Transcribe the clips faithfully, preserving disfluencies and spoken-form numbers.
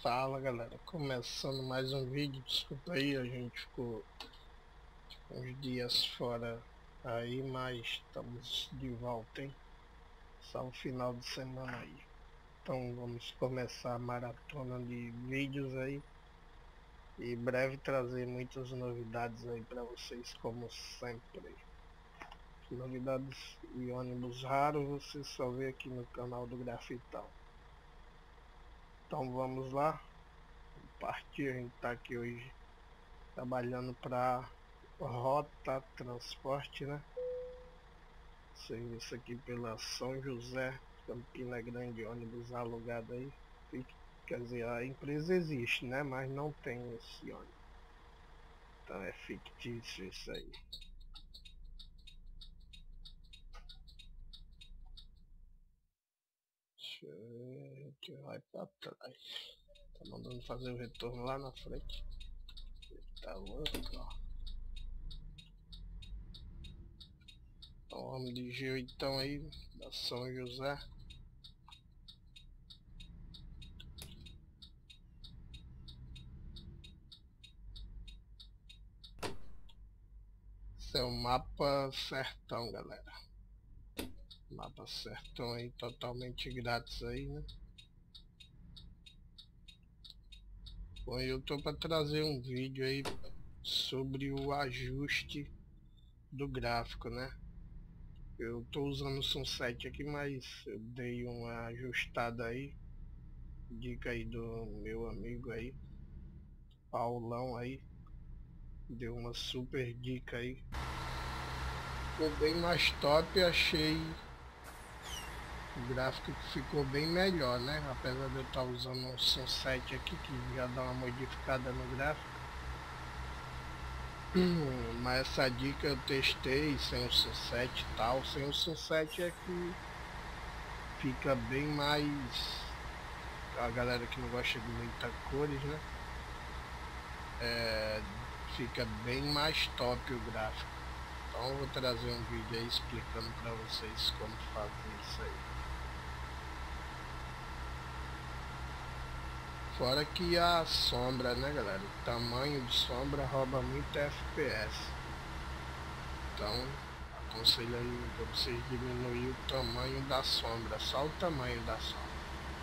Fala galera, começando mais um vídeo. Desculpa aí, a gente ficou uns dias fora aí, mas estamos de volta, hein? Só o final de semana aí. Então vamos começar a maratona de vídeos aí e em breve trazer muitas novidades aí para vocês, como sempre. Novidades e ônibus raros você só vê aqui no canal do Grafitão. Então vamos lá. Partir, a gente tá aqui hoje trabalhando para Rota Transporte, né? Serviço aqui pela São José, Campina Grande, ônibus alugado aí. Quer dizer, a empresa existe, né? Mas não tem esse ônibus. Então é fictício isso aí. Deixa eu ver, a gente vai para trás. Tá mandando fazer o retorno lá na frente. Tá louco, ó. Então vamos de G oito aí, da São José. Esse é o mapa sertão, galera. Mapa sertão aí, totalmente grátis aí, né? Bom, eu tô para trazer um vídeo aí sobre o ajuste do gráfico, né? Eu tô usando o Sunset aqui, mas eu dei uma ajustada aí. Dica aí do meu amigo aí, Paulão aí. Deu uma super dica aí. Ficou bem mais top, achei o gráfico ficou bem melhor, né? Apesar de eu estar usando um Sunset aqui que já dá uma modificada no gráfico. Hum, mas essa dica eu testei sem o Sunset e tal. Sem o Sunset é que fica bem mais... A galera que não gosta de muitas cores, né? É, fica bem mais top o gráfico. Então eu vou trazer um vídeo aí explicando para vocês como fazer isso aí. Fora que a sombra, né galera, o tamanho de sombra rouba muito F P S. Então aconselho aí para vocês diminuir o tamanho da sombra, só o tamanho da sombra.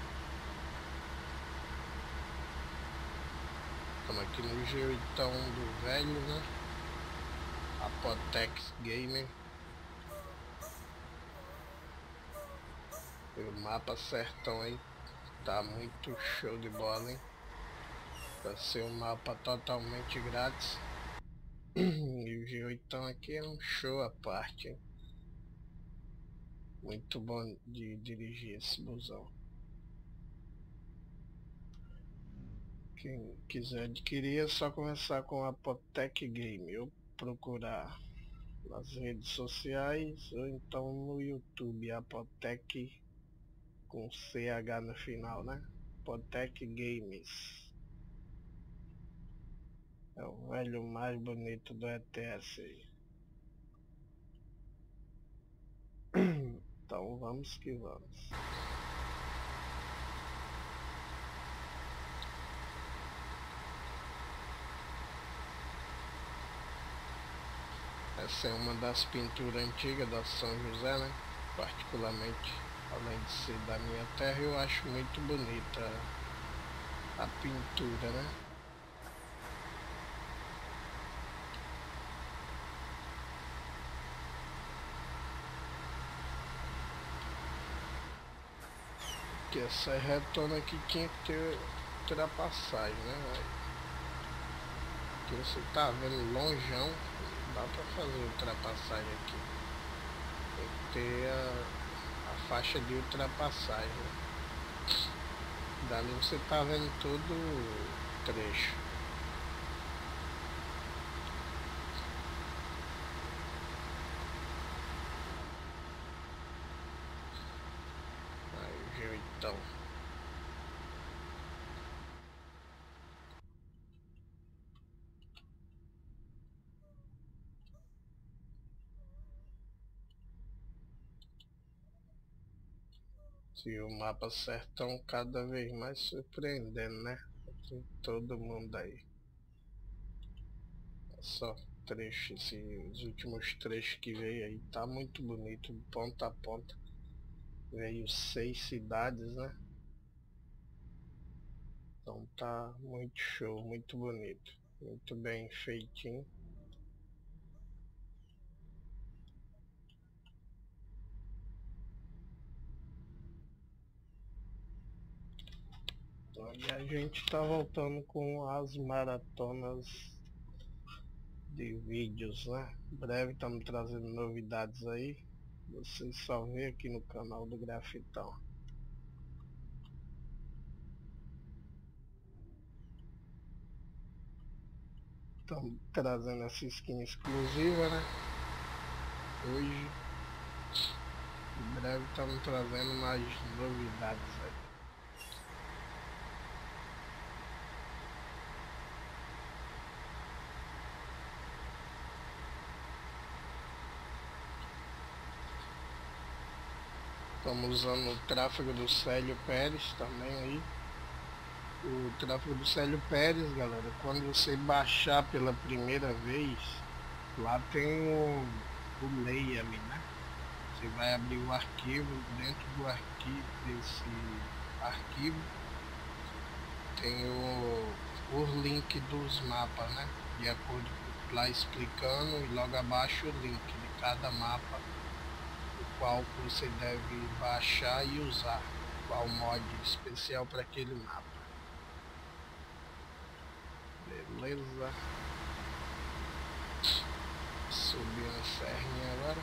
Estamos aqui no G oito do velho, né? Apotex Gamer. O mapa sertão aí tá muito show de bola, hein? Vai ser um mapa totalmente grátis. E o G oito aqui é um show à parte, hein? Muito bom de dirigir esse busão. Quem quiser adquirir é só começar com a Apotec Game ou procurar nas redes sociais ou então no YouTube, Apotec com C H no final, né? Apotec Games. É o velho mais bonito do E T S aí. Então vamos que vamos. Essa é uma das pinturas antigas da São José, né? Particularmente, além de ser da minha terra, eu acho muito bonita a pintura, né? Que essa retona aqui tinha que ter ultrapassagem, né? Que você tá vendo longeão, dá pra fazer ultrapassagem aqui. Tem que ter a, a faixa de ultrapassagem, né? Dali você tá vendo todo o trecho. Aí o G oito. E o mapa sertão cada vez mais surpreendendo, né? Tem todo mundo aí. Só trecho, esses últimos trechos que veio aí, tá muito bonito, ponta a ponta. Veio seis cidades, né? Então tá muito show, muito bonito, muito bem feitinho. E a gente tá voltando com as maratonas de vídeos, né? Em breve estamos trazendo novidades aí. Vocês só vê aqui no canal do Grafitão. Estamos trazendo essa skin exclusiva, né? Hoje, em breve estamos trazendo mais novidades aí. Estamos usando o tráfego do Célio Pérez também aí. O tráfego do Célio Pérez, galera, quando você baixar pela primeira vez, lá tem o, o Leia-me, né? Você vai abrir o arquivo, dentro do arquivo, desse arquivo, tem o, o link dos mapas, né? De acordo com lá explicando, e logo abaixo o link de cada mapa, o qual você deve baixar e usar, qual mod especial para aquele mapa. Beleza. Subiu a serrinha agora.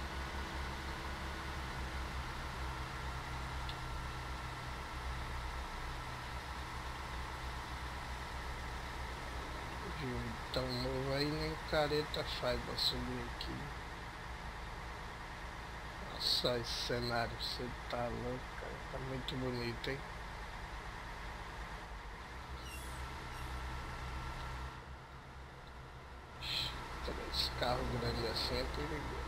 Viu? Tão novo aí, nem careta faz pra subir aqui. Nossa, esse cenário, você tá louco, cara. Tá muito bonito, hein? Três carros grandes assim é perigoso.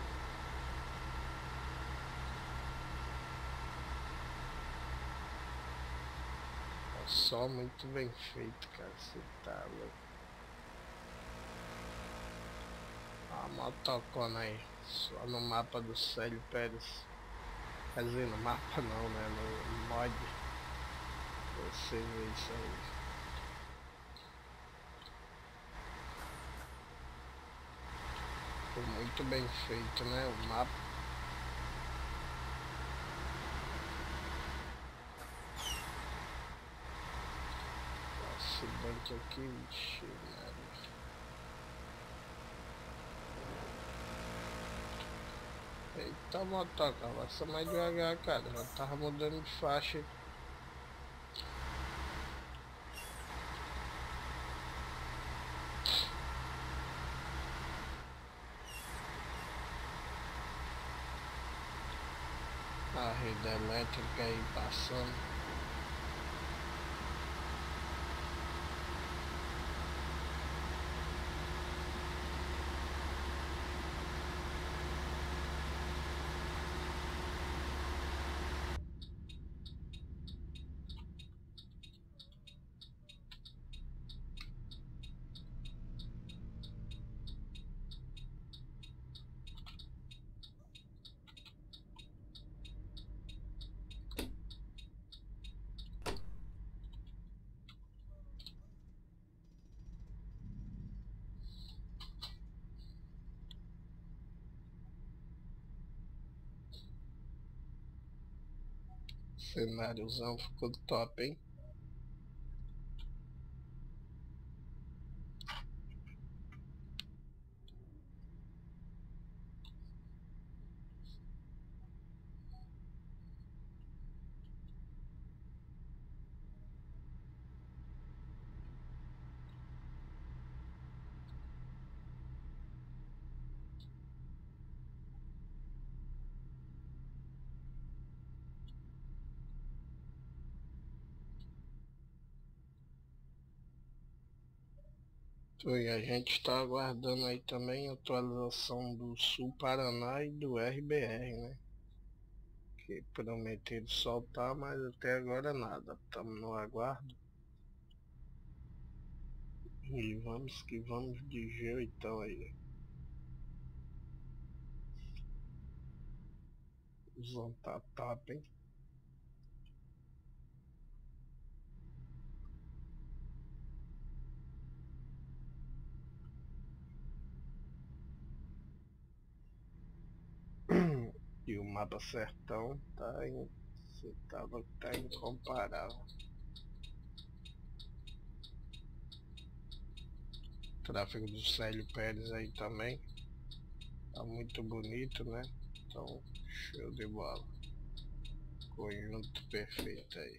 Só muito bem feito, cara. Você tá louco. A motocona aí, só no mapa do Célio Pérez. Quer dizer, no mapa não, né? No mod. Você vê isso aí. Ficou muito bem feito, né? O mapa. O acidente aqui, vixe, né? Eita, motoca, passa mais devagar, cara. Já tava mudando de faixa. A rede elétrica aí passando. Cenáriozão ficou top, hein? E a gente está aguardando aí também a atualização do Sul Paraná e do R B R, né? Que prometeram soltar, mas até agora nada. Estamos no aguardo. E vamos que vamos de G oito aí. O som tá top, hein? E o mapa sertão tá em. Você tava tá incomparável. Tráfego do Célio Pérez aí também. Tá muito bonito, né? Então, show de bola. Conjunto perfeito aí.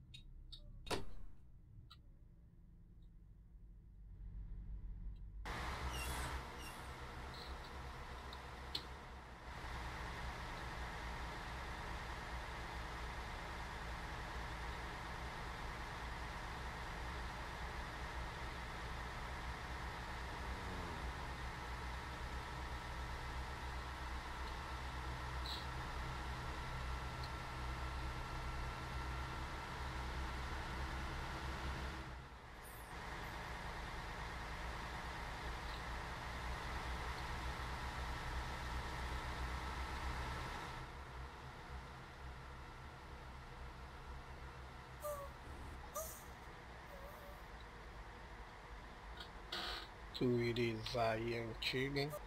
Tuirizai antiga, hein?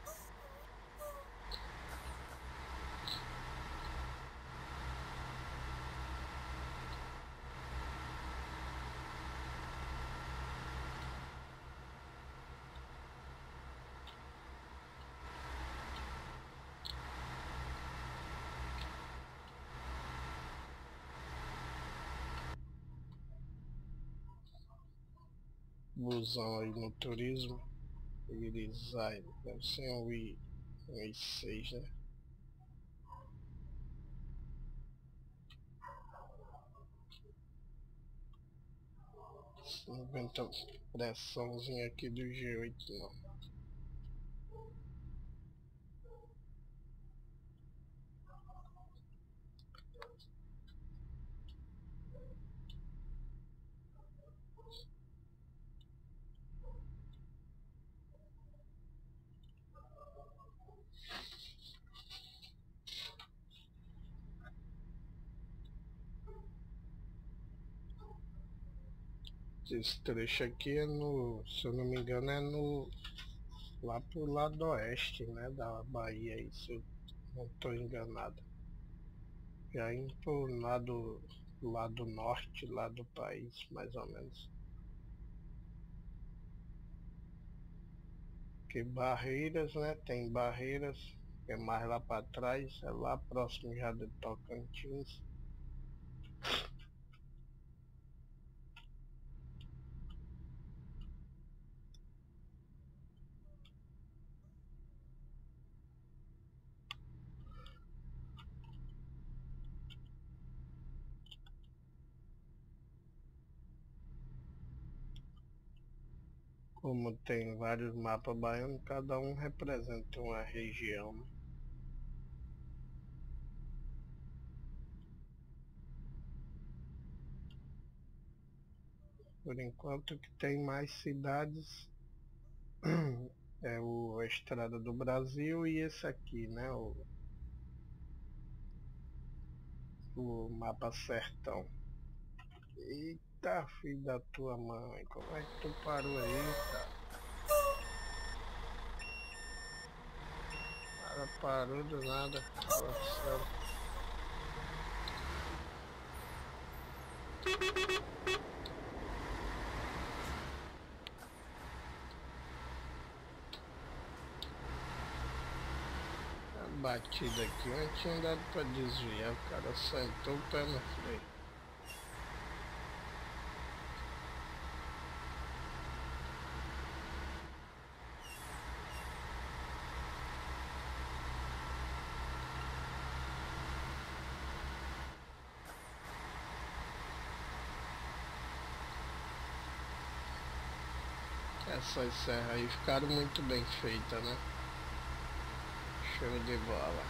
Busão aí no turismo. Irizai, deve ser um i seis, né? Não aguenta pressãozinha aqui do G oito não. Esse trecho aqui é no, se eu não me engano, é no lá pro lado oeste, né, da Bahia, aí, se eu não estou enganado. Já indo pro lado, lado norte lá do país, mais ou menos. Que Barreiras, né, tem Barreiras, que é mais lá para trás, é lá próximo já do Tocantins. Como tem vários mapas baianos, cada um representa uma região. Por enquanto que tem mais cidades é o a Estrada do Brasil e esse aqui, né? O, o mapa sertão. Eita, filho da tua mãe, como é que tu parou aí, cara? Cara, parou do nada. Fala sério. A batida aqui, eu não tinha dado pra desviar, o cara sentou o pé no freio. Essas serras aí ficaram muito bem feitas, né? Show de bola.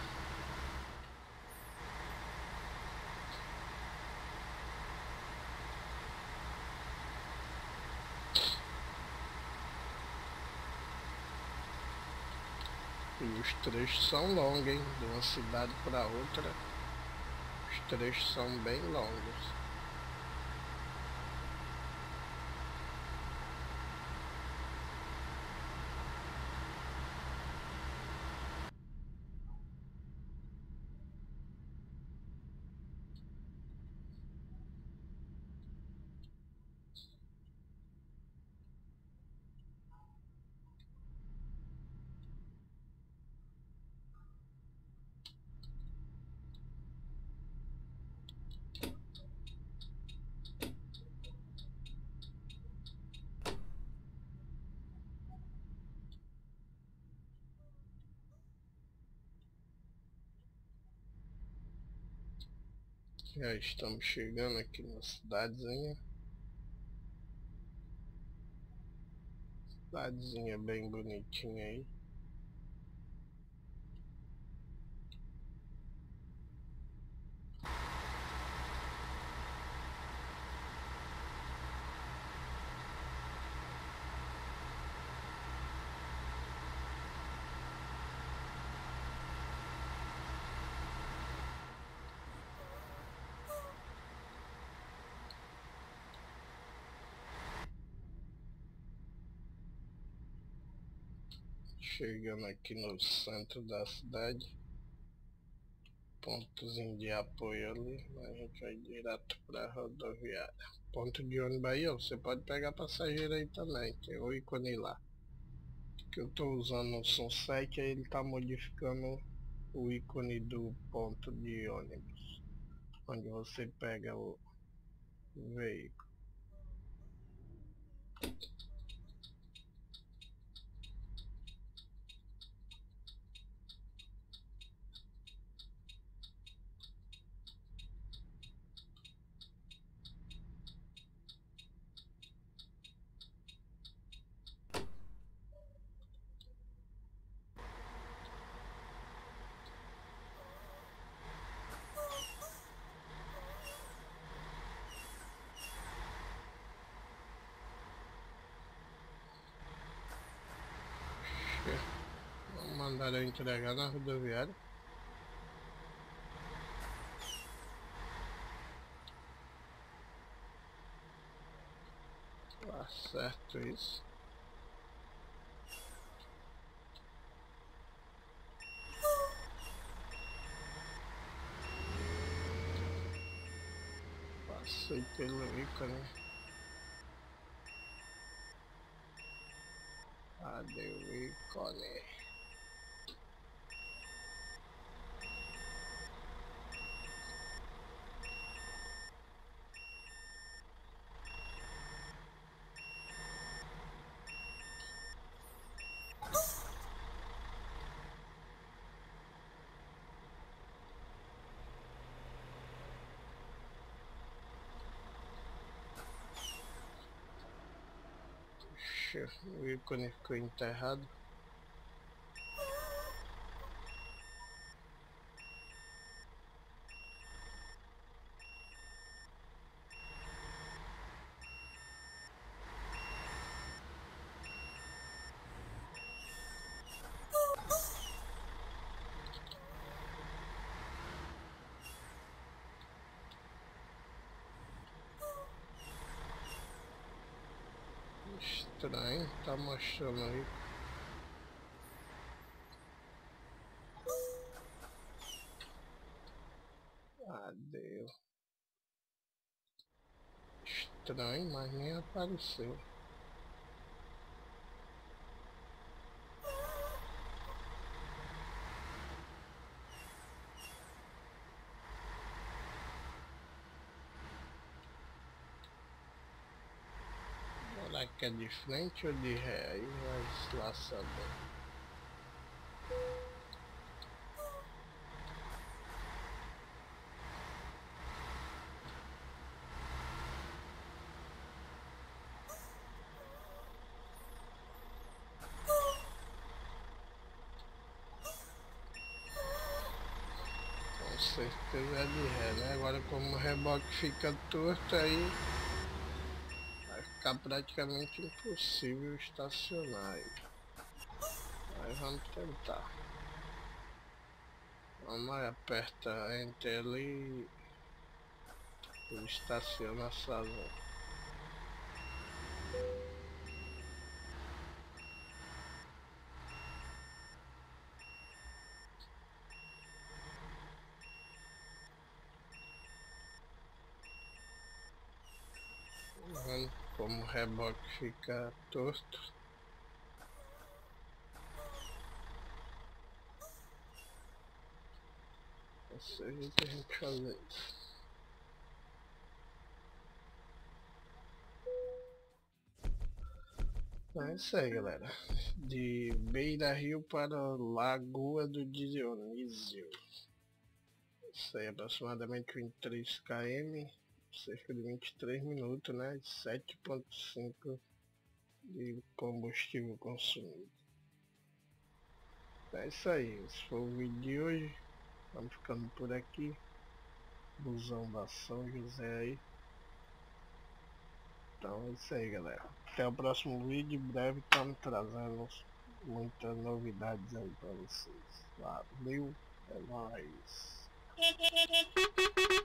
E os trechos são longos, hein? De uma cidade para outra, os trechos são bem longos. Já estamos chegando aqui na cidadezinha. Cidadezinha bem bonitinha aí. Chegando aqui no centro da cidade, pontozinho de apoio ali, a gente vai direto para a rodoviária. Ponto de ônibus aí, ó, você pode pegar passageiro aí também, tem o ícone lá. Que eu estou usando o Sunset, aí ele está modificando o ícone do ponto de ônibus, onde você pega o veículo. Vamos mandar eu entregar na rodoviária. Tá certo isso. Passei pelo ícone. Cadê o ícone? Puxa, o ícone ficou enterrado. Estranho, tá mostrando aí. Cadê? Estranho, mas nem apareceu. Será que é de frente ou de ré? Aí vai lá saber. Com certeza é de ré, né? Agora como o reboque fica torto aí vai ficar praticamente impossível estacionar aí. Mas vamos tentar. Vamos lá, aperta Enter ali e estaciona a sala. Como o reboque fica torto. Ou seja, que a gente fazer isso. Então é isso aí, galera. De Beira Rio para Lagoa do Dionísio. Isso aí, aproximadamente vinte e três quilômetros, cerca de vinte e três minutos, né? sete vírgula cinco de combustível consumido. É isso aí, esse foi o vídeo de hoje. Vamos ficando por aqui. Busão da São José aí. Então é isso aí, galera. Até o próximo vídeo. Em breve estamos trazendo muitas novidades aí para vocês. Valeu, é nóis.